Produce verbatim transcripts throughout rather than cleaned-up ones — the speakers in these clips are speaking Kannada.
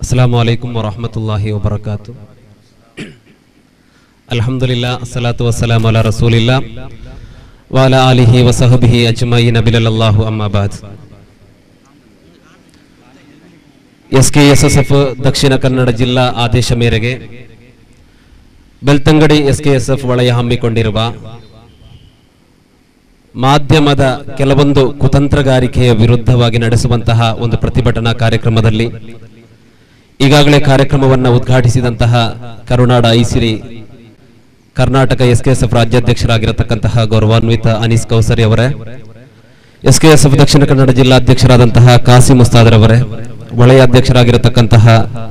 अस्सलामु अलैकुम वरहमतुल्लाहि वबरकातुहु। अल्हम्दुलिल्लाह अस्सलातु वस्सलामु अला रसूलिल्लाह व अला आलिहि व सहबिहि अज्मईन बिलल्लाहु अम्मा बाद। ಎಸ್ಕೆಎಸ್ಎಸ್ಎಫ್ ದಕ್ಷಿಣ ಕನ್ನಡ ಜಿಲ್ಲಾ ಆದೇಶ ಮೇರೆಗೆ ಬೆಳ್ತಂಗಡಿ ಎಸ್ಕೆಎಸ್ಎಫ್ ವಲಯ ಹಮ್ಮಿಕೊಂಡಿರುವ ಮಾಧ್ಯಮದ ಕೆಲವೊಂದು ಕುತಂತ್ರಗಾರಿಕೆಯ ವಿರುದ್ಧವಾಗಿ ನಡೆಸುವಂತಹ ಒಂದು ಪ್ರತಿಭಟನಾ ಕಾರ್ಯಕ್ರಮದಲ್ಲಿ ಈಗಾಗಲೇ ಕಾರ್ಯಕ್ರಮವನ್ನು ಉದ್ಘಾಟಿಸಿದಂತಹ ಕರುನಾಡ ಐಸಿರಿ ಕರ್ನಾಟಕ ಎಸ್ಕೆಎಸ್ಎಫ್ ರಾಜ್ಯಾಧ್ಯಕ್ಷರಾಗಿರತಕ್ಕಂತಹ ಗೌರವಾನ್ವಿತ ಅನೀಸ್ ಕೌಸರಿ ಅವರೇ, ಎಸ್ಕೆಎಸ್ಎಫ್ ದಕ್ಷಿಣ ಕನ್ನಡ ಜಿಲ್ಲಾಧ್ಯಕ್ಷರಾದಂತಹ ಕಾಸಿಂ ಉಸ್ತಾದರ್ ಅವರೇ, ವಲಯ ಅಧ್ಯಕ್ಷರಾಗಿರತಕ್ಕಂತಹ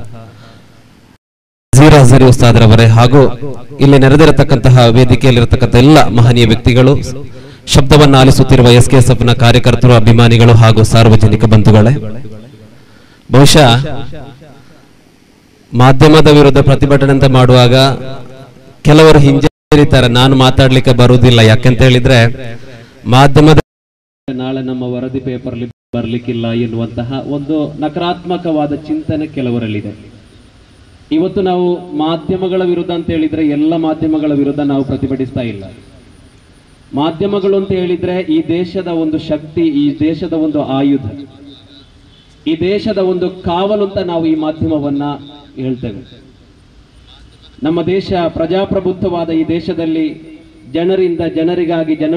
ಜೀರಾ ಹಜರಿ ಉಸ್ತಾದರ್ ಅವರೇ ಹಾಗೂ ಇಲ್ಲಿ ನೆರೆದಿರತಕ್ಕಂತಹ ವೇದಿಕೆಯಲ್ಲಿರತಕ್ಕಂಥ ಎಲ್ಲ ಮಹನೀಯ ವ್ಯಕ್ತಿಗಳು, ಶಬ್ದವನ್ನು ಆಲಿಸುತ್ತಿರುವ ಎಸ್ಕೆಎಸ್ಎಫ್ ನ ಕಾರ್ಯಕರ್ತರು, ಅಭಿಮಾನಿಗಳು ಹಾಗೂ ಸಾರ್ವಜನಿಕ ಬಂಧುಗಳೇ, ಬಹುಶಃ ಮಾಧ್ಯಮದ ವಿರುದ್ಧ ಪ್ರತಿಭಟನೆ ಅಂತ ಮಾಡುವಾಗ ಕೆಲವರು ಹಿಂಜರಿತಾರೆ, ನಾನು ಮಾತಾಡ್ಲಿಕ್ಕೆ ಬರುವುದಿಲ್ಲ, ಯಾಕೆಂತ ಹೇಳಿದ್ರೆ ಮಾಧ್ಯಮದ ನಾಳೆ ನಮ್ಮ ವರದಿ ಪೇಪರ್ ಬರ್ಲಿಕ್ಕಿಲ್ಲ ಎನ್ನುವಂತಹ ಒಂದು ನಕಾರಾತ್ಮಕವಾದ ಚಿಂತನೆ ಕೆಲವರಲ್ಲಿದೆ. ಇವತ್ತು ನಾವು ಮಾಧ್ಯಮಗಳ ವಿರುದ್ಧ ಅಂತ ಹೇಳಿದ್ರೆ ಎಲ್ಲ ಮಾಧ್ಯಮಗಳ ವಿರುದ್ಧ ನಾವು ಪ್ರತಿಭಟಿಸ್ತಾ ಇಲ್ಲ. ಮಾಧ್ಯಮಗಳು ಅಂತ ಹೇಳಿದ್ರೆ ಈ ದೇಶದ ಒಂದು ಶಕ್ತಿ, ಈ ದೇಶದ ಒಂದು ಆಯುಧ, ಈ ದೇಶದ ಒಂದು ಕಾವಲು ಅಂತ ನಾವು ಈ ಮಾಧ್ಯಮವನ್ನ ಹೇಳ್ತೇವೆ. ನಮ್ಮ ದೇಶ ಪ್ರಜಾಪ್ರಭುತ್ವವಾದ ಈ ದೇಶದಲ್ಲಿ ಜನರಿಂದ ಜನರಿಗಾಗಿ ಜನರು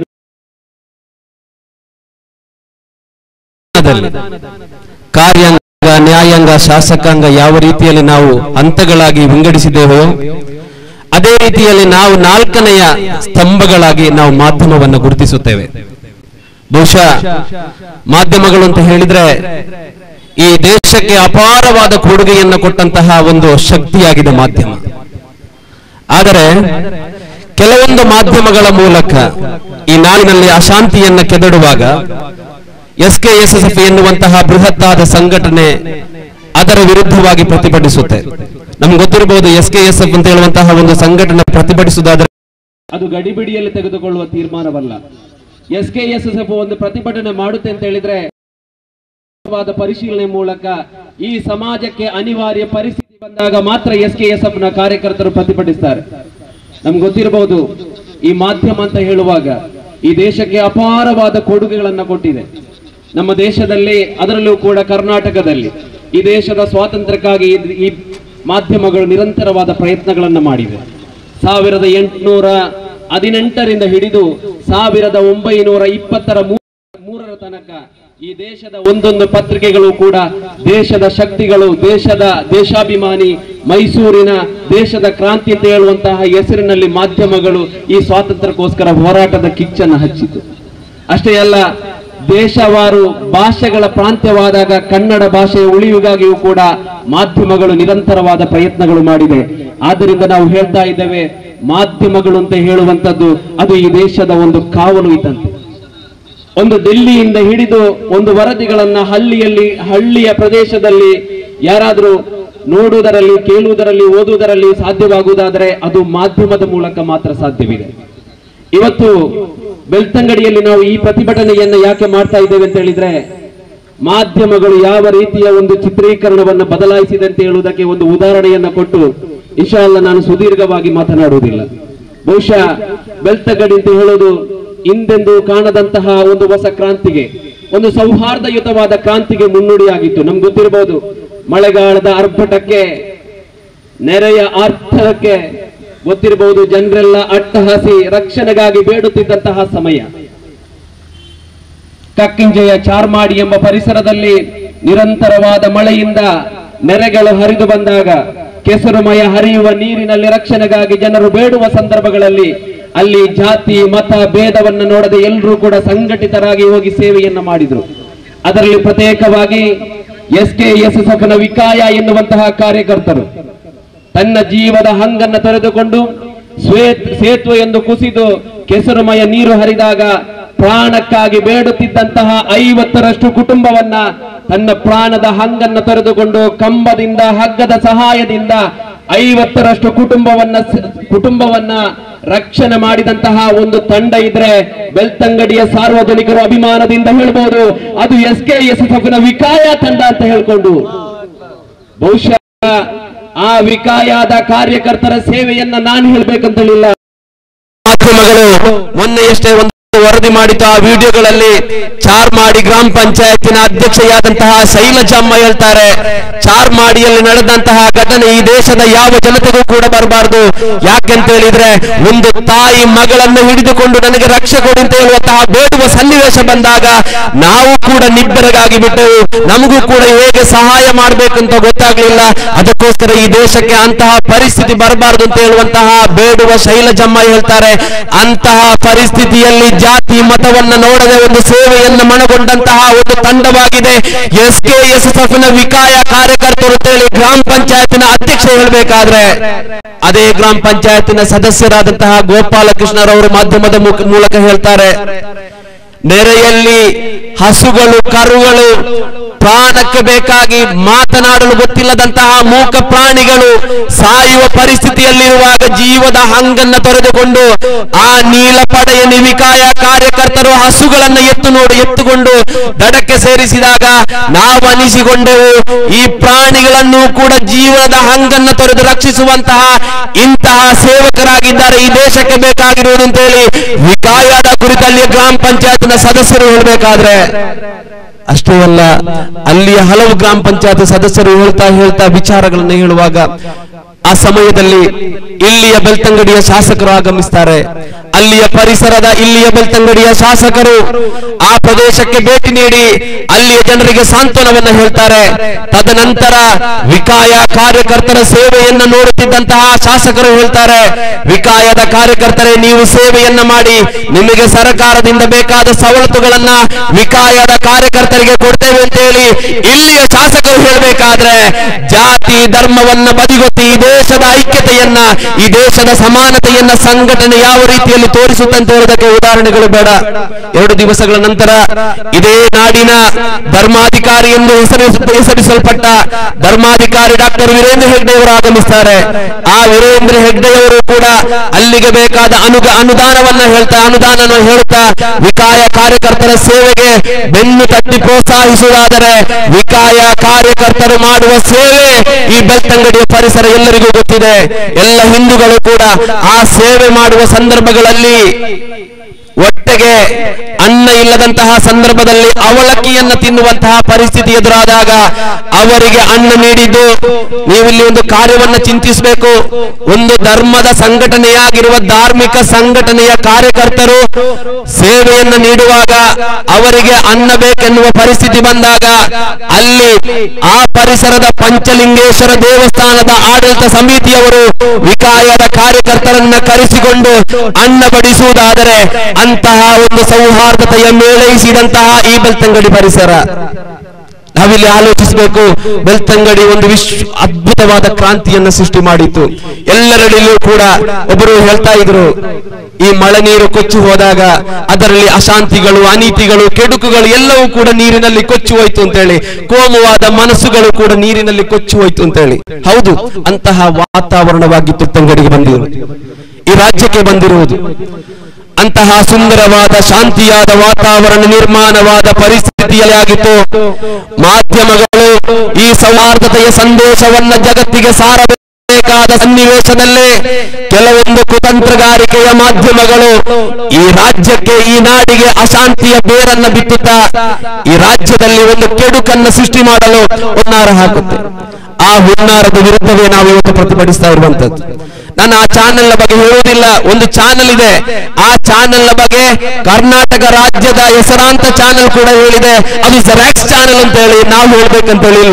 ಕಾರ್ಯಾಂಗ, ನ್ಯಾಯಾಂಗ, ಶಾಸಕಾಂಗ ಯಾವ ರೀತಿಯಲ್ಲಿ ನಾವು ಹಂತಗಳಾಗಿ ವಿಂಗಡಿಸಿದ್ದೇವೆಯೋ ಅದೇ ರೀತಿಯಲ್ಲಿ ನಾವು ನಾಲ್ಕನೆಯ ಸ್ತಂಭಗಳಾಗಿ ನಾವು ಮಾಧ್ಯಮವನ್ನು ಗುರುತಿಸುತ್ತೇವೆ. ಬಹುಶಃ ಮಾಧ್ಯಮಗಳು ಅಂತ ಹೇಳಿದ್ರೆ ಈ ದೇಶಕ್ಕೆ ಅಪಾರವಾದ ಕೊಡುಗೆಯನ್ನು ಕೊಟ್ಟಂತಹ ಒಂದು ಶಕ್ತಿಯಾಗಿದೆ ಮಾಧ್ಯಮ. ಆದರೆ ಕೆಲವೊಂದು ಮಾಧ್ಯಮಗಳ ಮೂಲಕ ಈ ನಾಡಿನಲ್ಲಿ ಅಶಾಂತಿಯನ್ನ ಕೆದಡುವಾಗ ಎಸ್ಕೆಎಸ್ಎಸ್ಎಫ್ ಎನ್ನುವಂತಹ ಬೃಹತ್ತಾದ ಸಂಘಟನೆ ಅದರ ವಿರುದ್ಧವಾಗಿ ಪ್ರತಿಭಟಿಸುತ್ತೆ. ನಮ್ಗೆ ಗೊತ್ತಿರಬಹುದು, ಎಸ್ಕೆಎಸ್ಎಫ್ ಅಂತ ಹೇಳುವಂತಹ ಒಂದು ಸಂಘಟನೆ ಪ್ರತಿಭಟಿಸುವುದಾದ್ರೆ ಅದು ಗಡಿಬಿಡಿಯಲ್ಲಿ ತೆಗೆದುಕೊಳ್ಳುವ ತೀರ್ಮಾನವಲ್ಲ. ಎಸ್ಕೆಎಸ್ಎಸ್ಎಫ್ ಒಂದು ಪ್ರತಿಭಟನೆ ಮಾಡುತ್ತೆ ಅಂತ ಹೇಳಿದ್ರೆ ಪರಿಶೀಲನೆ ಮೂಲಕ ಈ ಸಮಾಜಕ್ಕೆ ಅನಿವಾರ್ಯ ಪರಿಸ್ಥಿತಿ ಬಂದಾಗ ಮಾತ್ರ ಎಸ್ಕೆಎಸ್ಎಫ್ ನ ಕಾರ್ಯಕರ್ತರು ಪ್ರತಿಭಟಿಸ್ತಾರೆ. ನಮ್ಗೆ ಗೊತ್ತಿರಬಹುದು, ಈ ಮಾಧ್ಯಮ ಅಂತ ಹೇಳುವಾಗ ಈ ದೇಶಕ್ಕೆ ಅಪಾರವಾದ ಕೊಡುಗೆಗಳನ್ನ ಕೊಟ್ಟಿದೆ. ನಮ್ಮ ದೇಶದಲ್ಲಿ, ಅದರಲ್ಲೂ ಕೂಡ ಕರ್ನಾಟಕದಲ್ಲಿ ಈ ದೇಶದ ಸ್ವಾತಂತ್ರ್ಯಕ್ಕಾಗಿ ಈ ಮಾಧ್ಯಮಗಳು ನಿರಂತರವಾದ ಪ್ರಯತ್ನಗಳನ್ನು ಮಾಡಿವೆ. ಸಾವಿರದ ಎಂಟುನೂರ ಹದಿನೆಂಟರಿಂದ ಹಿಡಿದು ಸಾವಿರದ ಒಂಬೈನೂರ ಇಪ್ಪತ್ತರ ಮೂರರ ತನಕ ಈ ದೇಶದ ಒಂದೊಂದು ಪತ್ರಿಕೆಗಳು ಕೂಡ ದೇಶದ ಶಕ್ತಿಗಳು, ದೇಶದ ದೇಶಾಭಿಮಾನಿ, ಮೈಸೂರಿನ ದೇಶದ ಕ್ರಾಂತಿ ಅಂತ ಹೇಳುವಂತಹ ಹೆಸರಿನಲ್ಲಿ ಮಾಧ್ಯಮಗಳು ಈ ಸ್ವಾತಂತ್ರ್ಯಕ್ಕೋಸ್ಕರ ಹೋರಾಟದ ಕಿಚ್ಚನ್ನು ಹಚ್ಚಿತು. ಅಷ್ಟೇ ಅಲ್ಲ, ದೇಶವಾರು ಭಾಷೆಗಳ ಪ್ರಾಂತ್ಯವಾದಾಗ ಕನ್ನಡ ಭಾಷೆಯ ಉಳಿವಿಗಾಗಿಯೂ ಕೂಡ ಮಾಧ್ಯಮಗಳು ನಿರಂತರವಾದ ಪ್ರಯತ್ನಗಳು ಮಾಡಿದೆ. ಆದ್ದರಿಂದ ನಾವು ಹೇಳ್ತಾ ಇದ್ದೇವೆ, ಮಾಧ್ಯಮಗಳು ಅಂತ ಹೇಳುವಂಥದ್ದು ಅದು ಈ ದೇಶದ ಒಂದು ಕಾವಲು ಇದ್ದಂತೆ. ಒಂದು ದಿಲ್ಲಿಯಿಂದ ಹಿಡಿದು ಒಂದು ವರದಿಗಳನ್ನ ಹಳ್ಳಿಯಲ್ಲಿ ಹಳ್ಳಿಯ ಪ್ರದೇಶದಲ್ಲಿ ಯಾರಾದರೂ ನೋಡುವುದರಲ್ಲಿ, ಕೇಳುವುದರಲ್ಲಿ, ಓದುವುದರಲ್ಲಿ ಸಾಧ್ಯವಾಗುವುದಾದರೆ ಅದು ಮಾಧ್ಯಮದ ಮೂಲಕ ಮಾತ್ರ ಸಾಧ್ಯವಿದೆ. ಇವತ್ತು ಬೆಳ್ತಂಗಡಿಯಲ್ಲಿ ನಾವು ಈ ಪ್ರತಿಭಟನೆಯನ್ನು ಯಾಕೆ ಮಾಡ್ತಾ ಇದ್ದೇವೆ ಅಂತ ಹೇಳಿದ್ರೆ, ಮಾಧ್ಯಮಗಳು ಯಾವ ರೀತಿಯ ಒಂದು ಚಿತ್ರೀಕರಣವನ್ನು ಬದಲಾಯಿಸಿದೆ ಅಂತ ಹೇಳುವುದಕ್ಕೆ ಒಂದು ಉದಾಹರಣೆಯನ್ನ ಕೊಟ್ಟು ಇನ್ಶಾ ಅಲ್ಲಾಹ್ ನಾನು ಸುದೀರ್ಘವಾಗಿ ಮಾತನಾಡುವುದಿಲ್ಲ. ಬಹುಶಃ ಬೆಳ್ತಂಗಡಿ ಅಂತ ಹೇಳೋದು ಹಿಂದೆಂದು ಕಾಣದಂತಹ ಒಂದು ಹೊಸ ಕ್ರಾಂತಿಗೆ, ಒಂದು ಸೌಹಾರ್ದಯುತವಾದ ಕ್ರಾಂತಿಗೆ ಮುನ್ನುಡಿಯಾಗಿತ್ತು. ನಮ್ಗೆ ಗೊತ್ತಿರಬಹುದು, ಮಳೆಗಾಲದ ಆರ್ಭಟಕ್ಕೆ, ನೆರೆಯ ಆರ್ಥಕ್ಕೆ ಗೊತ್ತಿರಬಹುದು, ಜನರೆಲ್ಲ ಅಟ್ಟಹಸಿ ರಕ್ಷಣೆಗಾಗಿ ಬೇಡುತ್ತಿದ್ದಂತಹ ಸಮಯ. ಕಕ್ಕಿಂಜೆಯ ಚಾರ್ಮಾಡಿ ಎಂಬ ಪರಿಸರದಲ್ಲಿ ನಿರಂತರವಾದ ಮಳೆಯಿಂದ ನೆರೆಗಳು ಹರಿದು ಬಂದಾಗ ಕೆಸರುಮಯ ಹರಿಯುವ ನೀರಿನಲ್ಲಿ ರಕ್ಷಣೆಗಾಗಿ ಜನರು ಬೇಡುವ ಸಂದರ್ಭಗಳಲ್ಲಿ ಅಲ್ಲಿ ಜಾತಿ ಮತ ಭೇದವನ್ನು ನೋಡದೆ ಎಲ್ಲರೂ ಕೂಡ ಸಂಘಟಿತರಾಗಿ ಹೋಗಿ ಸೇವೆಯನ್ನ ಮಾಡಿದ್ರು. ಅದರಲ್ಲಿ ಪ್ರತ್ಯೇಕವಾಗಿ ಎಸ್ಕೆಎಸ್ಎಸ್ಎಫ್ ನ ವಿಕಾಯ ಎನ್ನುವಂತಹ ಕಾರ್ಯಕರ್ತರು ತನ್ನ ಜೀವದ ಹಂಗನ್ನು ತೊರೆದುಕೊಂಡು ಸೇತುವೆ ಎಂದು ಕುಸಿದು ಕೆಸರುಮಯ ನೀರು ಹರಿದಾಗ ಪ್ರಾಣಕ್ಕಾಗಿ ಬೇಡುತ್ತಿದ್ದಂತಹ ಐವತ್ತರಷ್ಟು ಕುಟುಂಬವನ್ನ ತನ್ನ ಪ್ರಾಣದ ಹಂಗನ್ನು ತೊರೆದುಕೊಂಡು ಕಂಬದಿಂದ, ಹಗ್ಗದ ಸಹಾಯದಿಂದ ಐವತ್ತರಷ್ಟು ಕುಟುಂಬವನ್ನ ಕುಟುಂಬವನ್ನ ರಕ್ಷಣೆ ಮಾಡಿದಂತಹ ಒಂದು ತಂಡ ಇದ್ರೆ ಬೆಳ್ತಂಗಡಿಯ ಸಾರ್ವಜನಿಕರು ಅಭಿಮಾನದಿಂದ ಹೇಳ್ಬಹುದು, ಅದು ಎಸ್ಕೆಎಸ್ಎಫ್ ನ ವಿಕಾಯ ತಂಡ ಅಂತ ಹೇಳ್ಕೊಂಡು ಬಹುಶಃ ಆ ವಿಕಾಯದ ಕಾರ್ಯಕರ್ತರ ಸೇವೆಯನ್ನ ನಾನು ಹೇಳ್ಬೇಕಂತ ಹೇಳಿಲ್ಲ. ಮಾಧ್ಯಮಗಳು ಮೊನ್ನೆಯಷ್ಟೇ ಒಂದು ವರದಿ ಮಾಡಿತು. ಆ ವಿಡಿಯೋಗಳಲ್ಲಿ ಚಾರ್ಮಾಡಿ ಗ್ರಾಮ ಪಂಚಾಯತಿನ ಅಧ್ಯಕ್ಷೆಯಾದಂತಹ ಶೈಲಜಮ್ಮ ಹೇಳ್ತಾರೆ, ಚಾರ್ಮಾಡಿಯಲ್ಲಿ ನಡೆದಂತಹ ಘಟನೆ ಈ ದೇಶದ ಯಾವ ಜನತೆಗೂ ಕೂಡ ಬರಬಾರದು. ಯಾಕೆಂತ ಹೇಳಿದ್ರೆ ಒಂದು ತಾಯಿ ಮಗಳನ್ನು ಹಿಡಿದುಕೊಂಡು ನನಗೆ ರಕ್ಷೆ ಕೊಡಿ ಅಂತ ಹೇಳುವಂತಹ ಬೇಡುವ ಸನ್ನಿವೇಶ ಬಂದಾಗ ನಾವು ಕೂಡ ನಿಬ್ಬರಗಾಗಿ ಬಿಟ್ಟೆವು. ನಮಗೂ ಕೂಡ ಹೇಗೆ ಸಹಾಯ ಮಾಡಬೇಕಂತ ಗೊತ್ತಾಗ್ಲಿಲ್ಲ. ಅದಕ್ಕೋಸ್ಕರ ಈ ದೇಶಕ್ಕೆ ಅಂತಹ ಪರಿಸ್ಥಿತಿ ಬರಬಾರದು ಅಂತ ಹೇಳುವಂತಹ ಬೇಡುವ ಶೈಲಜಮ್ಮ ಹೇಳ್ತಾರೆ. ಅಂತಹ ಪರಿಸ್ಥಿತಿಯಲ್ಲಿ ಜಾತಿ ಮತವನ್ನ ನೋಡದೆ ಒಂದು ಸೇವೆಯನ್ನು ಮನಗೊಂಡಂತಹ ಒಂದು ತಂಡವಾಗಿದೆ S K S S F ನ ವಿಕಾಯ ಕಾರ್ಯಕರ್ತರು ಅಂತೇಳಿ ಗ್ರಾಮ ಪಂಚಾಯತಿನ ಅಧ್ಯಕ್ಷ ಹೇಳಬೇಕಾದ್ರೆ ಅದೇ ಗ್ರಾಮ ಪಂಚಾಯತಿನ ಸದಸ್ಯರಾದಂತಹ ಗೋಪಾಲಕೃಷ್ಣರವರು ಮಾಧ್ಯಮದ ಮೂಲಕ ಹೇಳ್ತಾರೆ, ನೆರೆಯಲ್ಲಿ ಹಸುಗಳು ಕರುಗಳು ಪ್ರಾಣಕ್ಕೆ ಬೇಕಾಗಿ ಮಾತನಾಡಲು ಗೊತ್ತಿಲ್ಲದಂತಹ ಮೂಕ ಪ್ರಾಣಿಗಳು ಸಾಯುವ ಪರಿಸ್ಥಿತಿಯಲ್ಲಿರುವಾಗ ಜೀವದ ಹಂಗನ್ನ ತೊರೆದುಕೊಂಡು ಆ ನೀಲ ಪಡೆಯ ವಿಕಾಯ ಕಾರ್ಯಕರ್ತರು ಹಸುಗಳನ್ನ ಎತ್ತು ನೋಡಿ ಎತ್ತುಕೊಂಡು ದಡಕ್ಕೆ ಸೇರಿಸಿದಾಗ ನಾವು ಅನಿಸಿಕೊಂಡೆವು, ಈ ಪ್ರಾಣಿಗಳನ್ನು ಕೂಡ ಜೀವನದ ಹಂಗನ್ನ ತೊರೆದು ರಕ್ಷಿಸುವಂತಹ ಇಂತಹ ಸೇವಕರಾಗಿದ್ದಾರೆ ಈ ದೇಶಕ್ಕೆ ಬೇಕಾಗಿರುವುದು ಅಂತ ಹೇಳಿ ವಿಕಾಯದ ಕುರಿತಲ್ಲಿ ಗ್ರಾಮ ಪಂಚಾಯತ್ನ ಸದಸ್ಯರು ಹೇಳಬೇಕಾದ್ರೆ ಅಷ್ಟೇ ಅಲ್ಲ, ಅಲ್ಲಿಯ ಹಲವು ಗ್ರಾಮ ಪಂಚಾಯತ್ ಸದಸ್ಯರು ಹೇಳ್ತಾ ಹೇಳ್ತಾ ವಿಚಾರಗಳನ್ನು ಹೇಳುವಾಗ ಆ ಸಮಯದಲ್ಲಿ ಇಲ್ಲಿಯ ಬೆಳ್ತಂಗಡಿಯ ಶಾಸಕರು ಆಗಮಿಸ್ತಾರೆ. ಅಲ್ಲಿಯ ಪರಿಸರದ ಇಲ್ಲಿಯ ಬೆಳ್ತಂಗಡಿಯ ಶಾಸಕರು ಆ ಪ್ರದೇಶಕ್ಕೆ ಭೇಟಿ ನೀಡಿ ಅಲ್ಲಿಯ ಜನರಿಗೆ ಸಾಂತ್ವನವನ್ನು ಹೇಳ್ತಾರೆ. ತದನಂತರ ವಿಕಾಯ ಕಾರ್ಯಕರ್ತರ ಸೇವೆಯನ್ನ ನೋಡುತ್ತಿದ್ದಂತಹ ಶಾಸಕರು ಹೇಳ್ತಾರೆ, ವಿಕಾಯದ ಕಾರ್ಯಕರ್ತರೇ ನೀವು ಸೇವೆಯನ್ನ ಮಾಡಿ ನಿಮಗೆ ಸರ್ಕಾರದಿಂದ ಬೇಕಾದ ಸವಲತ್ತುಗಳನ್ನ ವಿಕಾಯದ ಕಾರ್ಯಕರ್ತರಿಗೆ ಕೊಡ್ತೇವೆ ಅಂತ ಹೇಳಿ ಇಲ್ಲಿಯ ಶಾಸಕರು ಹೇಳಬೇಕಾದ್ರೆ ಜಾತಿ ಧರ್ಮವನ್ನ ಬದಿಗೊತ್ತಿ ಈ ದೇಶದ ಐಕ್ಯತೆಯನ್ನ ಈ ದೇಶದ ಸಮಾನತೆಯನ್ನ ಸಂಘಟನೆ ಯಾವ ರೀತಿಯಲ್ಲಿ ತೋರಿಸುತ್ತಂತ ಹೇಳೋದಕ್ಕೆ ಉದಾಹರಣೆಗಳು ಬೇಡ. ಎರಡು ದಿವಸಗಳ ನಂತರ ಇದೇ ನಾಡಿನ ಧರ್ಮಾಧಿಕಾರಿ ಎಂದು ಹೆಸರಿಸಲ್ಪಟ್ಟ ಧರ್ಮಾಧಿಕಾರಿ ಡಾಕ್ಟರ್ ವೀರೇಂದ್ರ ಹೆಗ್ಡೆ ಅವರು ಆಗಮಿಸ್ತಾರೆ. ಆ ವೀರೇಂದ್ರ ಹೆಗ್ಡೆಯವರು ಕೂಡ ಅಲ್ಲಿಗೆ ಬೇಕಾದ ಅನುಗ ಅನುದಾನವನ್ನ ಹೇಳ್ತಾ ಅನುದಾನ ಹೇಳ್ತಾ ವಿಕಾಯ ಕಾರ್ಯಕರ್ತರ ಸೇವೆಗೆ ಬೆನ್ನು ತಟ್ಟಿ ಪ್ರೋತ್ಸಾಹಿಸುವುದಾದರೆ ವಿಕಾಯ ಕಾರ್ಯಕರ್ತರು ಮಾಡುವ ಸೇವೆ ಈ ಬೆಳ್ತಂಗಡಿಯ ಪರಿಸರ ಎಲ್ಲರಿಗೂ ಗೊತ್ತಿದೆ. ಎಲ್ಲ ಹಿಂದೂಗಳು ಕೂಡ ಆ ಸೇವೆ ಮಾಡುವ ಸಂದರ್ಭಗಳಲ್ಲಿ ಒಟ್ಟಿಗೆ ಅನ್ನ ಇಲ್ಲದಂತಹ ಸಂದರ್ಭದಲ್ಲಿ ಅವಲಕ್ಕಿಯನ್ನ ತಿನ್ನುವಂತಹ ಪರಿಸ್ಥಿತಿ ಎದುರಾದಾಗ ಅವರಿಗೆ ಅನ್ನ ನೀಡಿದ್ದು ನೀವಿಲ್ಲಿ ಒಂದು ಕಾರ್ಯವನ್ನ ಚಿಂತಿಸಬೇಕು. ಒಂದು ಧರ್ಮದ ಸಂಘಟನೆಯಾಗಿರುವ ಧಾರ್ಮಿಕ ಸಂಘಟನೆಯ ಕಾರ್ಯಕರ್ತರು ಸೇವೆಯನ್ನು ನೀಡುವಾಗ ಅವರಿಗೆ ಅನ್ನ ಬೇಕೆನ್ನುವ ಪರಿಸ್ಥಿತಿ ಬಂದಾಗ ಅಲ್ಲಿ ಆ ಪರಿಸರದ ಪಂಚಲಿಂಗೇಶ್ವರ ದೇವಸ್ಥಾನದ ಆಡಳಿತ ಸಮಿತಿಯವರು ವಿಕಾಯದ ಕಾರ್ಯಕರ್ತರನ್ನ ಕರೆಸಿಕೊಂಡು ಅನ್ನ ಬಡಿಸುವುದಾದರೆ ಅಂತಹ ಒಂದು ಸೌಹಾರ್ದತೆಯ ಮೇಳೈಸಿದಂತಹ ಈ ಬೆಳ್ತಂಗಡಿ ಪರಿಸರ ನಾವಿಲ್ಲಿ ಆಲೋಚಿಸಬೇಕು. ಬೆಳ್ತಂಗಡಿ ಒಂದು ವಿಶ್ವ ಅದ್ಭುತವಾದ ಕ್ರಾಂತಿಯನ್ನು ಸೃಷ್ಟಿ ಮಾಡಿತು. ಎಲ್ಲರಲ್ಲಿಯೂ ಕೂಡ ಒಬ್ಬರು ಹೇಳ್ತಾ ಇದ್ರು, ಈ ಮಳೆ ನೀರು ಕೊಚ್ಚಿ ಹೋದಾಗ ಅದರಲ್ಲಿ ಅಶಾಂತಿಗಳು ಅನೀತಿಗಳು ಕೆಡುಕುಗಳು ಎಲ್ಲವೂ ಕೂಡ ನೀರಿನಲ್ಲಿ ಕೊಚ್ಚಿ ಹೋಯ್ತು ಅಂತ ಹೇಳಿ, ಕೋಮುವಾದ ಮನಸ್ಸುಗಳು ಕೂಡ ನೀರಿನಲ್ಲಿ ಕೊಚ್ಚಿ ಹೋಯ್ತು ಅಂತ ಹೇಳಿ. ಹೌದು, ಅಂತಹ ವಾತಾವರಣವಾಗಿತ್ತು ಬೆಳ್ತಂಗಡಿಗೆ ಬಂದಿರುವುದು, ಈ ರಾಜ್ಯಕ್ಕೆ ಬಂದಿರುವುದು. ಅಂತಹ ಸುಂದರವಾದ ಶಾಂತಿಯಾದ ವಾತಾವರಣ ನಿರ್ಮಾಣವಾದ ಪರಿಸ್ಥಿತಿಯಲ್ಲಿ ಆಗಿತ್ತು. ಮಾಧ್ಯಮಗಳು ಈ ಸೌಹಾರ್ದತೆಯ ಸಂದೇಶವನ್ನ ಜಗತ್ತಿಗೆ ಸಾರಬೇಕಾದ ಸನ್ನಿವೇಶದಲ್ಲೇ ಕೆಲವೊಂದು ಕುತಂತ್ರಗಾರಿಕೆಯ ಮಾಧ್ಯಮಗಳು ಈ ರಾಜ್ಯಕ್ಕೆ ಈ ನಾಡಿಗೆ ಅಶಾಂತಿಯ ಬೇರನ್ನ ಬಿತ್ತುತ್ತಾ ಈ ರಾಜ್ಯದಲ್ಲಿ ಒಂದು ಕೆಡುಕನ್ನು ಸೃಷ್ಟಿ ಮಾಡಲು ಹುನ್ನಾರ ಹಾಕುತ್ತೆ. ಆ ಹುನ್ನಾರದ ವಿರುದ್ಧವೇ ನಾವು ಇವತ್ತು ಪ್ರತಿಭಟಿಸ್ತಾ ಇರುವಂತದ್ದು. ನಾನು ಆ ಚಾನೆಲ್ ಬಗ್ಗೆ ಹೇಳುವುದಿಲ್ಲ, ಒಂದು ಚಾನೆಲ್ ಇದೆ, ಆ ಚಾನೆಲ್ ಬಗ್ಗೆ ಕರ್ನಾಟಕ ರಾಜ್ಯದ ಹೆಸರಾಂತ ಚಾನೆಲ್ ಕೂಡ ಹೇಳಿದೆ, ಅದು ಜೆರಾಕ್ಸ್ ಚಾನೆಲ್ ಅಂತ ಹೇಳಿ ನಾವು ಹೇಳ್ಬೇಕಂತ ಹೇಳಿಲ್ಲ.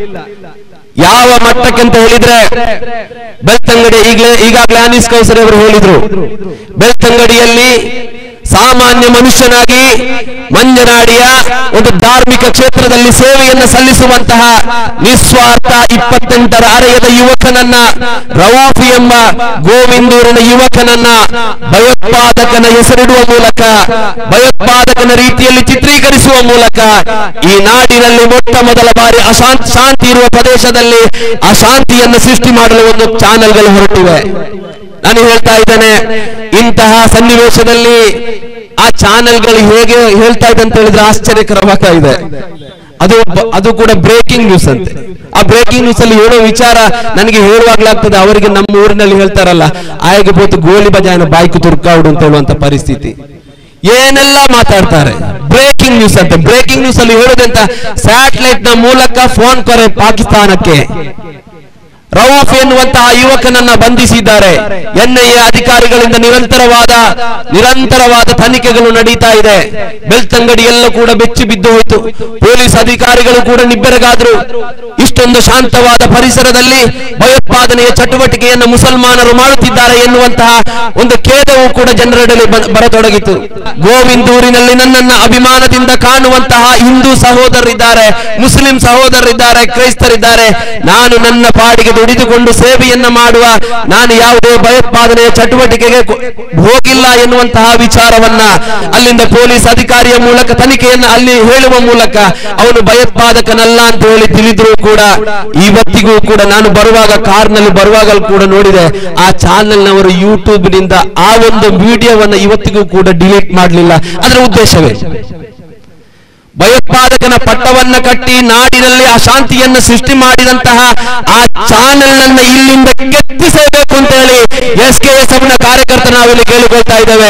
ಯಾವ ಮಟ್ಟಕ್ಕೆ ಅಂತ ಹೇಳಿದ್ರೆ ಬೆಳ್ತಂಗಡಿ ಈಗಲೇ ಈಗಾಗಲೇ ಅನೀಸ್ ಕೌಸರಿ ಅವರು ಹೇಳಿದ್ರು, ಬೆಳ್ತಂಗಡಿಯಲ್ಲಿ ಸಾಮಾನ್ಯ ಮನುಷ್ಯನಾಗಿ ಮಂಜನಾಡಿಯ ಒಂದು ಧಾರ್ಮಿಕ ಕ್ಷೇತ್ರದಲ್ಲಿ ಸೇವೆಯನ್ನು ಸಲ್ಲಿಸುವಂತಹ ನಿಸ್ವಾರ್ಥ ಇಪ್ಪತ್ತೆಂಟರ ಅರೆಯದ ಯುವಕನನ್ನ, ರವಾಫಿ ಎಂಬ ಗೋವಿಂದೂರಿನ ಯುವಕನನ್ನ ಭಯೋತ್ಪಾದಕನ ಹೆಸರಿಡುವ ಮೂಲಕ ಭಯೋತ್ಪಾದಕನ ರೀತಿಯಲ್ಲಿ ಚಿತ್ರೀಕರಿಸುವ ಮೂಲಕ ಈ ನಾಡಿನಲ್ಲಿ ಮೊಟ್ಟ ಮೊದಲ ಬಾರಿ ಅಶಾಂತಿ ಶಾಂತಿ ಇರುವ ಪ್ರದೇಶದಲ್ಲಿ ಅಶಾಂತಿಯನ್ನು ಸೃಷ್ಟಿ ಮಾಡಲು ಒಂದು ಚಾನೆಲ್ಗಳು ಹೊರಟಿವೆ. ನಾನು ಹೇಳ್ತಾ ಇದ್ದೇನೆ, ಇಂತಹ ಸನ್ನಿವೇಶದಲ್ಲಿ ಆ ಚಾನೆಲ್ಗಳು ಹೇಗೆ ಹೇಳ್ತಾ ಇದೆ ಅಂತ ಹೇಳಿದ್ರೆ ಆಶ್ಚರ್ಯಕರವಾಗ್ತಾ ಇದೆ. ಅದು ಅದು ಕೂಡ ಬ್ರೇಕಿಂಗ್ ನ್ಯೂಸ್ ಅಂತೆ. ಆ ಬ್ರೇಕಿಂಗ್ ನ್ಯೂಸ್ ಅಲ್ಲಿ ಹೇಳೋ ವಿಚಾರ ನನಗೆ ಹೇಳುವಾಗ್ಲಾಗ್ತದೆ, ಅವರಿಗೆ ನಮ್ಮ ಊರಿನಲ್ಲಿ ಹೇಳ್ತಾರಲ್ಲ, ಆಯ್ಕೆ ಬೋತು ಗೋಲಿ ಬಜಾಯನ ಬಾಯ್ಕು ತುರ್ಕಾಡು ಅಂತ ಹೇಳುವಂತ ಪರಿಸ್ಥಿತಿ. ಏನೆಲ್ಲ ಮಾತಾಡ್ತಾರೆ. ಬ್ರೇಕಿಂಗ್ ನ್ಯೂಸ್ ಅಂತ. ಬ್ರೇಕಿಂಗ್ ನ್ಯೂಸ್ ಅಲ್ಲಿ ಹೇಳೋದಂತ, ಸ್ಯಾಟಲೈಟ್ ನ ಮೂಲಕ ಫೋನ್ ಕರೆ ಪಾಕಿಸ್ತಾನಕ್ಕೆ. ರೌಫ್ ಎನ್ನುವಂತಹ ಯುವಕನನ್ನ ಬಂಧಿಸಿದ್ದಾರೆ. ಎನ್ಐಎ ಅಧಿಕಾರಿಗಳಿಂದ ನಿರಂತರವಾದ ನಿರಂತರವಾದ ತನಿಖೆಗಳು ನಡೀತಾ ಇದೆ. ಬೆಳ್ತಂಗಡಿ ಎಲ್ಲ ಕೂಡ ಬೆಚ್ಚಿ ಬಿದ್ದು ಹೋಯಿತು. ಪೊಲೀಸ್ ಅಧಿಕಾರಿಗಳು ಕೂಡ ನಿಬ್ಬೆರಗಾದ್ರು. ಇಷ್ಟೊಂದು ಶಾಂತವಾದ ಪರಿಸರದಲ್ಲಿ ಭಯೋತ್ಪಾದನೆಯ ಚಟುವಟಿಕೆಯನ್ನು ಮುಸಲ್ಮಾನರು ಮಾಡುತ್ತಿದ್ದಾರೆ ಎನ್ನುವಂತಹ ಒಂದು ಖೇದವು ಕೂಡ ಜನರಲ್ಲಿ ಬರತೊಡಗಿತು. ಗೋವಿಂದೂರಿನಲ್ಲಿ ನನ್ನನ್ನ ಅಭಿಮಾನದಿಂದ ಕಾಣುವಂತಹ ಹಿಂದೂ ಸಹೋದರರಿದ್ದಾರೆ, ಮುಸ್ಲಿಂ ಸಹೋದರರಿದ್ದಾರೆ, ಕ್ರೈಸ್ತರಿದ್ದಾರೆ. ನಾನು ನನ್ನ ಪಾಡಿಗೆ ದುಡಿದುಕೊಂಡು ಸೇವೆಯನ್ನ ಮಾಡುವ, ನಾನು ಯಾವುದೇ ಭಯೋತ್ಪಾದನೆಯ ಚಟುವಟಿಕೆಗೆ ಹೋಗಿಲ್ಲ ಎನ್ನುವಂತಹ ವಿಚಾರವನ್ನ ಅಲ್ಲಿಂದ ಪೊಲೀಸ್ ಅಧಿಕಾರಿಯ ಮೂಲಕ ತನಿಖೆಯನ್ನ ಅಲ್ಲಿ ಹೇಳುವ ಮೂಲಕ ಅವನು ಭಯೋತ್ಪಾದಕನಲ್ಲ ಅಂತ ಹೇಳಿ ತಿಳಿದ್ರು ಕೂಡ ಇವತ್ತಿಗೂ ಕೂಡ ನಾನು ಬರುವಾಗ ಕಾರ್ನಲ್ಲಿ ಬರುವಾಗ ಕೂಡ ನೋಡಿದೆ, ಆ ಚಾನೆಲ್ ನವರು ಯೂಟ್ಯೂಬ್ ನಿಂದ ಆ ಒಂದು ವಿಡಿಯೋವನ್ನ ಇವತ್ತಿಗೂ ಕೂಡ ಡಿಲೀಟ್ ಮಾಡಲಿಲ್ಲ. ಅದರ ಉದ್ದೇಶವೇ ಭಯೋತ್ಪಾದಕನ ಪಟ್ಟವನ್ನ ಕಟ್ಟಿ ನಾಡಿನಲ್ಲಿ ಅಶಾಂತಿಯನ್ನು ಸೃಷ್ಟಿ ಮಾಡಿದಂತಹ ಆ ಚಾನೆಲ್ ಅನ್ನ ಇಲ್ಲಿಂದ ಕೆತ್ತಿಸಬೇಕು ಅಂತ ಹೇಳಿ ಎಸ್ ಕೆ ಎಸ್ ಎಫ್ ನ ಕಾರ್ಯಕರ್ತ ನಾವಿಲ್ಲಿ ಕೇಳಿಕೊಳ್ತಾ ಇದ್ದೇವೆ.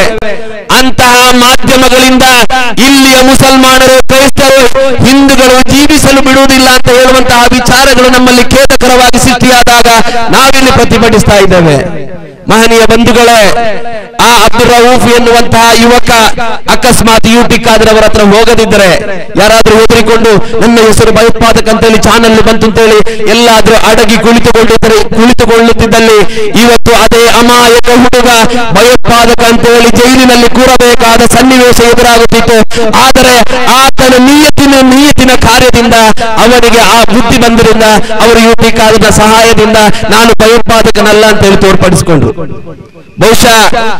ಅಂತಹ ಮಾಧ್ಯಮಗಳಿಂದ ಇಲ್ಲಿಯ ಮುಸಲ್ಮಾನರು, ಕ್ರೈಸ್ತರು, ಹಿಂದೂಗಳು ಜೀವಿಸಲು ಬಿಡುವುದಿಲ್ಲ ಅಂತ ಹೇಳುವಂತಹ ವಿಚಾರಗಳು ನಮ್ಮಲ್ಲಿ ಖೇದಕರವಾಗಿ ಸೃಷ್ಟಿಯಾದಾಗ ನಾವಿಲ್ಲಿ ಪ್ರತಿಭಟಿಸ್ತಾ ಇದ್ದೇವೆ. ಮಹನೀಯ ಬಂಧುಗಳೇ, ಆ ಅಬ್ದುಲ್ ರೌಫ್ ಎನ್ನುವಂತಹ ಯುವಕ ಅಕಸ್ಮಾತ್ ಯುಟಿ ಖಾದರ್ ಅವರ ಹತ್ರ ಹೋಗದಿದ್ದರೆ, ಯಾರಾದ್ರೂ ಹೆದರಿಕೊಂಡು ನನ್ನ ಹೆಸರು ಭಯೋತ್ಪಾದಕ ಅಂತೇಳಿ ಚಾನಲ್ ಬಂತು ಅಂತೇಳಿ ಎಲ್ಲಾದ್ರೂ ಅಡಗಿ ಕುಳಿತುಕೊಂಡಿದ್ದರೆ ಕುಳಿತುಕೊಳ್ಳುತ್ತಿದ್ದಲ್ಲಿ ಇವತ್ತು ಅದೇ ಅಮಾಯಕ ಹುಡುಗ ಭಯೋತ್ಪಾದಕ ಅಂತೇಳಿ ಜೈಲಿನಲ್ಲಿ ಕೂರಬೇಕಾದ ಸನ್ನಿವೇಶ ಎದುರಾಗುತ್ತಿತ್ತು. ಆದರೆ ಆತನ ನಿಯತಿನ ನಿಯತಿನ ಕಾರ್ಯದಿಂದ ಅವನಿಗೆ ಆ ಬುದ್ಧಿ ಬಂದ್ರಿಂದ ಅವರು ಯುಟಿ ಖಾದರ್ನ ಸಹಾಯದಿಂದ ನಾನು ಭಯೋತ್ಪಾದಕನಲ್ಲ ಅಂತೇಳಿ ತೋರ್ಪಡಿಸಿಕೊಂಡ್ರು. ಬಹುಶಃ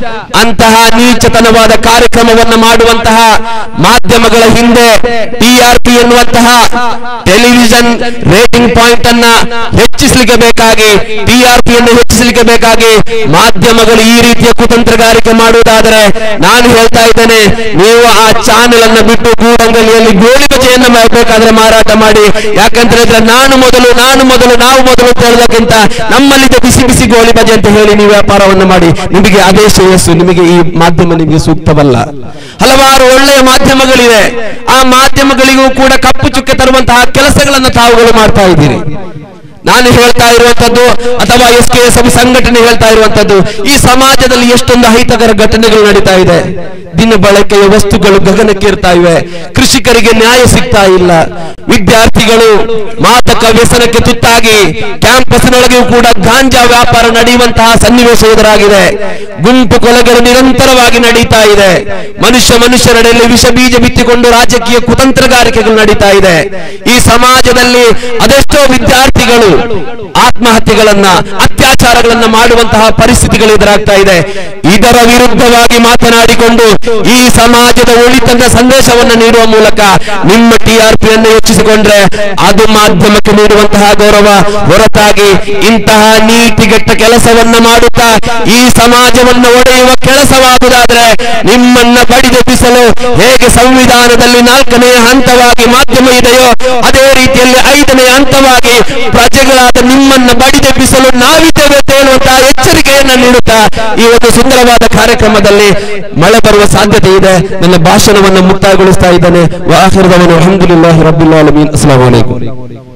ಅಂತಹ ನೀಚತನವಾದ ಕಾರ್ಯಕ್ರಮವನ್ನು ಮಾಡುವಂತಹ ಮಾಧ್ಯಮಗಳ ಹಿಂದೆ ಟಿ ಆರ್ ಪಿ ಎನ್ನುವಂತಹ ಟೆಲಿವಿಷನ್ ರೇಟಿಂಗ್ ಪಾಯಿಂಟ್ ಅನ್ನ ಹೆಚ್ಚಿಸಲಿಕ್ಕೆ ಬೇಕಾಗಿ, ಟಿ ಆರ್ ಪಿ ಅನ್ನು ಹೆಚ್ಚಿಸಲಿಕ್ಕೆ ಬೇಕಾಗಿ ಮಾಧ್ಯಮಗಳು ಈ ರೀತಿಯ ಕುತಂತ್ರಗಾರಿಕೆ ಮಾಡುವುದಾದರೆ ನಾನು ಹೇಳ್ತಾ ಇದ್ದೇನೆ, ನೀವು ಆ ಚಾನೆಲ್ ಅನ್ನು ಬಿಟ್ಟು ಗೂಡಂಗಲಿಯಲ್ಲಿ ಗೋಳಿ ಬಜೆಯನ್ನು ಬೇಕಾದ್ರೆ ಮಾರಾಟ ಮಾಡಿ. ಯಾಕಂತ ಹೇಳಿದ್ರೆ ನಾನು ಮೊದಲು ನಾನು ಮೊದಲು ನಾವು ಮೊದಲು ಅಂತ ಹೇಳೋದಕ್ಕಿಂತ ನಮ್ಮಲ್ಲಿದ್ದ ಬಿಸಿ ಬಿಸಿ ಗೋಳಿ ಬಜೆ ಅಂತ ಹೇಳಿ ನೀವು ವ್ಯಾಪಾರವನ್ನು ಮಾಡಿ, ನಿಮಗೆ ಅದೇ ಶ್ರೇಯಸ್ಸು. ನಿಮಗೆ ಈ ಮಾಧ್ಯಮ ನಿಮಗೆ ಸೂಕ್ತವಲ್ಲ. ಹಲವಾರು ಒಳ್ಳೆಯ ಮಾಧ್ಯಮಗಳಿವೆ. ಆ ಮಾಧ್ಯಮಗಳಿಗೂ ಕೂಡ ಕಪ್ಪು ಚುಕ್ಕೆ ತರುವಂತಹ ಕೆಲಸಗಳನ್ನು ತಾವುಗಳು ಮಾಡ್ತಾ ಇದ್ದೀರಿ. ನಾನು ಹೇಳ್ತಾ ಇರುವಂತದ್ದು ಅಥವಾ ಎಸ್ ಕೆ ಎಸ್ ಎಫ್ ಸಂಘಟನೆ ಹೇಳ್ತಾ ಇರುವಂತದ್ದು, ಈ ಸಮಾಜದಲ್ಲಿ ಎಷ್ಟೊಂದು ಅಹಿತಕರ ಘಟನೆಗಳು ನಡೀತಾ ಇದೆ. ದಿನ ಬಳಕೆಯ ವಸ್ತುಗಳು ಗಗನಕ್ಕೇರ್ತಾ ಇವೆ. ಕೃಷಿಕರಿಗೆ ನ್ಯಾಯ ಸಿಗ್ತಾ ಇಲ್ಲ. ವಿದ್ಯಾರ್ಥಿಗಳು ಮಾದಕ ವ್ಯಸನಕ್ಕೆ ತುತ್ತಾಗಿ ಕ್ಯಾಂಪಸ್ನೊಳಗೆಯೂ ಕೂಡ ಗಾಂಜಾ ವ್ಯಾಪಾರ ನಡೆಯುವಂತಹ ಸನ್ನಿವೇಶ ಎದುರಾಗಿದೆ. ಗುಂಪು ಕೊಲೆಗಳು ನಿರಂತರವಾಗಿ ನಡೀತಾ ಇದೆ. ಮನುಷ್ಯ ಮನುಷ್ಯರಡೆಯಲ್ಲಿ ವಿಷ ಬೀಜ ಬಿತ್ತಿಕೊಂಡು ರಾಜಕೀಯ ಕುತಂತ್ರಗಾರಿಕೆಗಳು ನಡೀತಾ ಇದೆ. ಈ ಸಮಾಜದಲ್ಲಿ ಅದೆಷ್ಟೋ ವಿದ್ಯಾರ್ಥಿಗಳು ಆತ್ಮಹತ್ಯೆಗಳನ್ನ, ಅತ್ಯಾಚಾರಗಳನ್ನ ಮಾಡುವಂತಹ ಪರಿಸ್ಥಿತಿಗಳು ಎದುರಾಗ್ತಾ ಇದೆ. ಇದರ ವಿರುದ್ಧವಾಗಿ ಮಾತನಾಡಿಕೊಂಡು ಈ ಸಮಾಜದ ಒಳಿತದ ಸಂದೇಶವನ್ನು ನೀಡುವ ಮೂಲಕ ನಿಮ್ಮ ಟಿ ಆರ್ ಪಿ ಅನ್ನು ಹೆಚ್ಚಿಸಿಕೊಂಡ್ರೆ ಅದು ಮಾಧ್ಯಮಕ್ಕೆ ನೀಡುವಂತಹ ಗೌರವ ಹೊರತಾಗಿ ಇಂತಹ ನೀತಿಗೆಟ್ಟ ಕೆಲಸವನ್ನ ಮಾಡುತ್ತಾ ಈ ಸಮಾಜವನ್ನು ಒಡೆಯುವ ಕೆಲಸವಾಗುವುದಾದ್ರೆ ನಿಮ್ಮನ್ನ ಬಡಿದೆಬ್ಬಿಸಲು ಹೇಗೆ ಸಂವಿಧಾನದಲ್ಲಿ ನಾಲ್ಕನೆಯ ಹಂತವಾಗಿ ಮಾಧ್ಯಮ ಇದೆಯೋ ಅದೇ ರೀತಿಯಲ್ಲಿ ಐದನೇ ಹಂತವಾಗಿ ಪ್ರಜೆಗಳಾದ ನಿಮ್ಮನ್ನ ಬಡಿದೆಬ್ಬಿಸಲು ನಾವಿದ್ದೇವೆ ಅಂತ ಹೇಳುವಂತಹ ಎಚ್ಚರಿಕೆಯನ್ನ ನೀಡುತ್ತಾ ಈ ಒಂದು ಸುಂದರವಾದ ಕಾರ್ಯಕ್ರಮದಲ್ಲಿ ಮಳೆ ಬರುವ ಸಾಧ್ಯತೆ ಇದೆ. ನನ್ನ ಭಾಷಣವನ್ನು ಮುಕ್ತಾಯಗೊಳಿಸ್ತಾ ಇದ್ದೇನೆ. ವಾಹಿರದವನು ಅಲ್ಹಮ್ದುಲಿಲ್ಲಾಹಿ ರಬ್ಬಿಲ್ ಆಲಮೀನ್. ಅಸ್ಸಲಾಮು ಅಲೈಕುಂ.